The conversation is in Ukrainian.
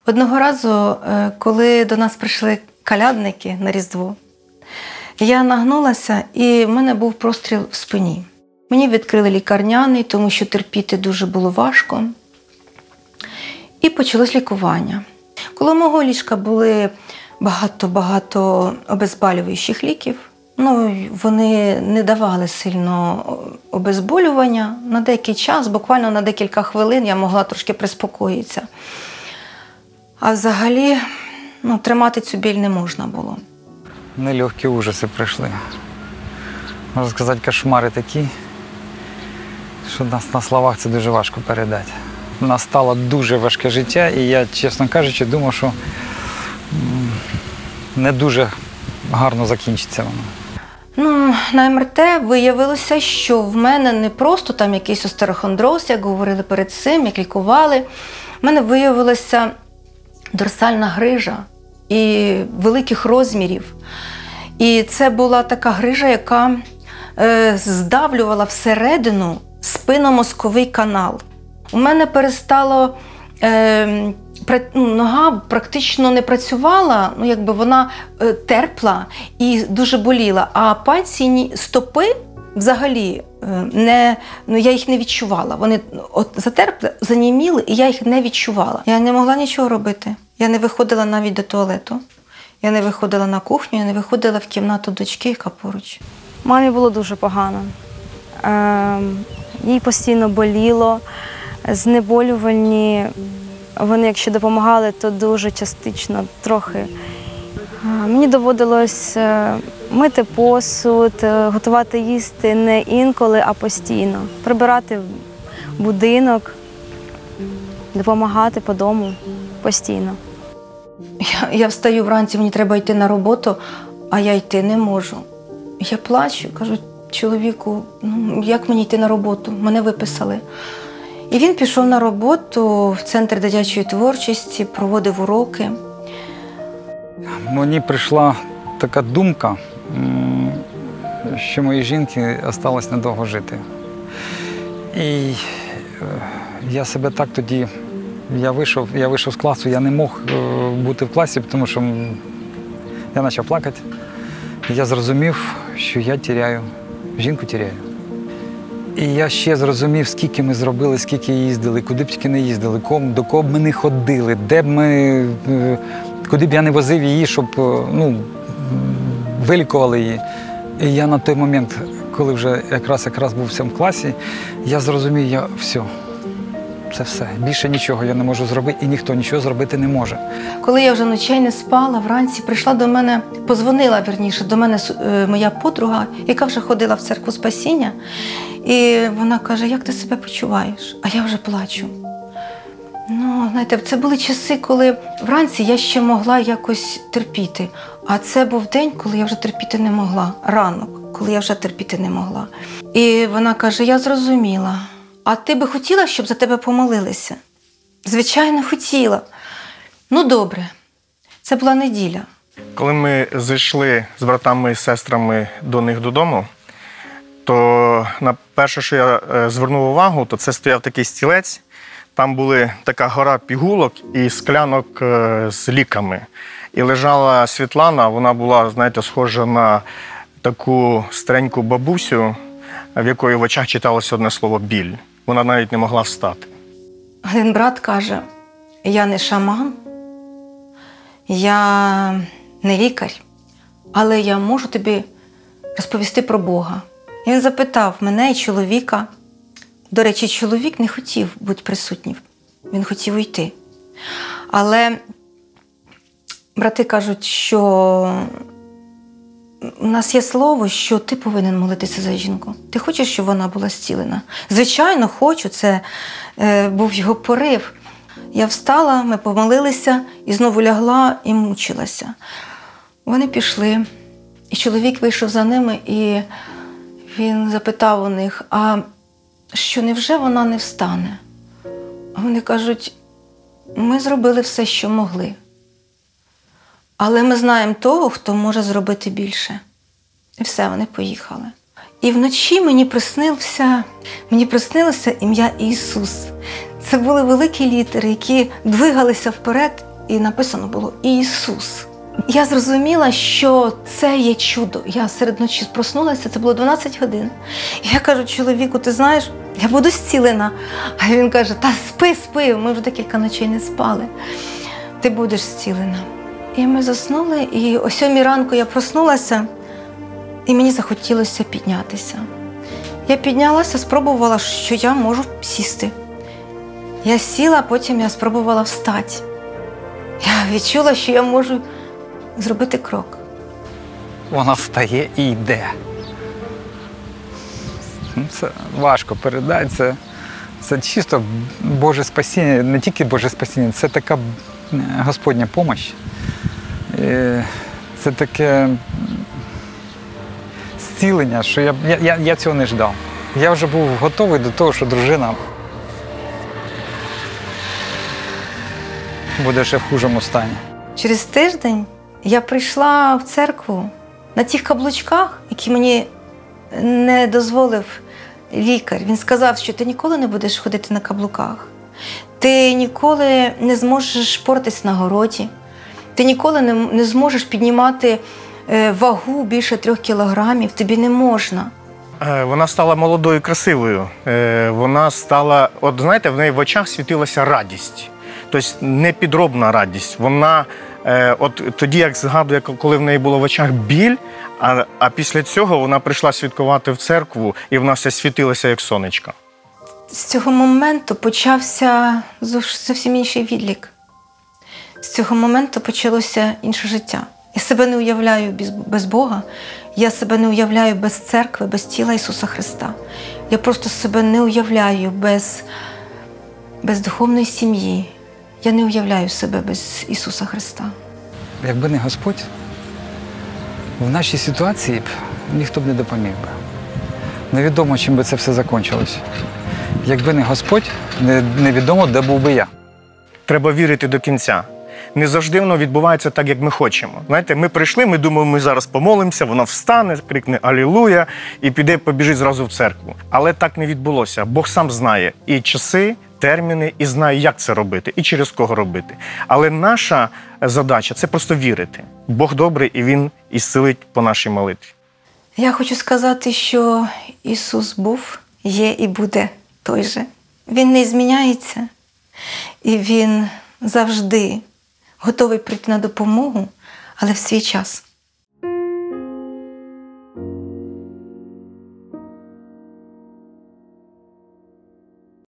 Одного разу, коли до нас прийшли колядники на Різдво, я нагнулася і в мене був простріл в спині. Мені відкрили лікарняний, тому що терпіти дуже було важко. І почалось лікування. Коло мого ліжка були багато обезболюючих ліків. Вони не давали сильно обезболювання. На деякий час, буквально на декілька хвилин, я могла трошки приспокоїтися. А взагалі, тримати цю біль не можна було. Нелегкі ужаси прийшли. Можна сказати, кошмари такі, що на словах це дуже важко передати. Настало дуже важке життя, і я, чесно кажучи, думав, що не дуже гарно закінчиться воно. На МРТ виявилося, що в мене не просто там якийсь остерохондроз, як говорили перед цим, як лікували. В мене виявилася дорсальна грижа і великих розмірів. І це була така грижа, яка здавлювала всередину спинномозковий канал. У мене перестало, нога практично не працювала, вона терпла і дуже боліла. А пальці, стопи взагалі, я їх не відчувала. Вони затерпли, заніміли, і я їх не відчувала. Я не могла нічого робити. Я не виходила навіть до туалету. Я не виходила на кухню, я не виходила в кімнату дочки, яка поруч. Мамі було дуже погано. Їй постійно боліло. Знеболювальні, вони якщо допомагали, то дуже частично, трохи. Мені доводилось мити посуд, готувати їсти не інколи, а постійно. Прибирати будинок, допомагати по дому постійно. Я встаю вранці, мені треба йти на роботу, а я йти не можу. Я плачу, кажу чоловіку, як мені йти на роботу? Мене виписали. І він пішов на роботу в Центр дитячої творчості, проводив уроки. Мені прийшла така думка, що моїй жінці залишилось недовго жити. І я себе так тоді, я вийшов з класу, я не мог бути в класі, тому що я почав плакати. Я зрозумів, що я жінку теряю. І я ще зрозумів, скільки ми зробили, скільки їздили, куди б тільки не їздили, до кого б ми не ходили, куди б я не возив її, щоб вилікували її. І я на той момент, коли вже якраз був в цьому класі, я зрозумів, це все. Більше нічого я не можу зробити, і ніхто нічого зробити не може. Коли я вже ночей не спала, вранці прийшла до мене, позвонила, до мене моя подруга, яка вже ходила в церкву Спасіння. І вона каже, як ти себе почуваєш? А я вже плачу. Це були часи, коли вранці я ще могла якось терпіти. А це був день, коли я вже терпіти не могла. Ранок, коли я вже терпіти не могла. І вона каже, я зрозуміла. А ти би хотіла, щоб за тебе помолилися? Звичайно, хотіла. Добре. Це була неділя. Коли ми зайшли з братами і сестрами до них додому, то перше, що я звернув увагу, то це стояв такий стілець. Там була така гора пігулок і склянок з ліками. І лежала Світлана, вона була, схожа на таку стареньку бабусю, в якої в очах читалося одне слово «біль». Вона навіть не могла встати. Один брат каже, я не шаман, я не лікар, але я можу тобі розповісти про Бога. І він запитав мене і чоловіка. До речі, чоловік не хотів бути присутнім, він хотів уйти. Але брати кажуть, що у нас є слово, що ти повинен молитися за жінку. Ти хочеш, щоб вона була зцілена? Звичайно, хочу, це був його порив. Я встала, ми помолилися, і знову лягла і мучилася. Вони пішли, і чоловік вийшов за ними, і він запитав у них, а що, невже вона не встане? А вони кажуть, ми зробили все, що могли. Але ми знаємо того, хто може зробити більше. І все, вони поїхали. І вночі мені приснилося ім'я Ісус. Це були великі літери, які двигалися вперед і написано було «Ісус». Я зрозуміла, що це є чудо. Я серед ночі проснулася, це було 12 годин. І я кажу чоловіку, ти знаєш, я буду зцілена. А він каже, та спи, ми вже декілька ночей не спали. Ти будеш зцілена. І ми заснули, і о 7 ранку я проснулася, і мені захотілося піднятися. Я піднялася, спробувала, що я можу сісти. Я сіла, потім я спробувала встати. Я відчула, що я можу зробити крок. Вона встає і йде. Це важко передати. Це чисто Боже спасіння, не тільки Боже спасіння, це така Господня допомога. Це таке зцілення, що я цього не ждав. Я вже був готовий до того, що дружина буде ще в хужому стані. Через тиждень я прийшла в церкву на тих каблучках, які мені не дозволив лікар. Він сказав, що ти ніколи не будеш ходити на каблуках, ти ніколи не зможеш портитись на городі, ти ніколи не зможеш піднімати вагу більше 3 кілограмів, тобі не можна. Вона стала молодою і красивою. Вона стала, от знаєте, в неї в очах світилася радість. Тобто не підробна радість. Вона, от тоді, як згадую, коли в неї було в очах біль, а після цього вона прийшла святкувати в церкву, і вона все світилася, як сонечко. З цього моменту почався зовсім інший відлік. З цього моменту почалося інше життя. Я себе не уявляю без Бога, я себе не уявляю без церкви, без тіла Ісуса Христа. Я просто себе не уявляю без духовної сім'ї. Я не уявляю себе без Ісуса Христа. Якби не Господь, в нашій ситуації ніхто б не допоміг би. Невідомо, чим би це все закінчилося. Якби не Господь, невідомо, де був би я. Треба вірити до кінця. Не завжди воно відбувається так, як ми хочемо. Знаєте, ми прийшли, ми думаємо, ми зараз помолимося, вона встане, крикне «Алілуя» і побіжить зразу в церкву. Але так не відбулося. Бог сам знає і часи, терміни, і знає, як це робити, і через кого робити. Але наша задача – це просто вірити. Бог добрий, і Він ісцелить по нашій молитві. Я хочу сказати, що Ісус був, є і буде той же. Він не зміняється, і Він завжди готовий прийти на допомогу, але в свій час.